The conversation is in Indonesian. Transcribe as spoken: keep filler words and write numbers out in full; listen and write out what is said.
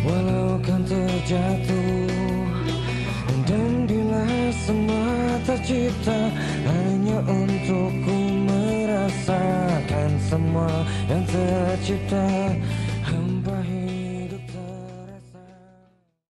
Walau kan terjatuh, dan bila semua tercipta hanya untukku merasakan semua yang tercipta.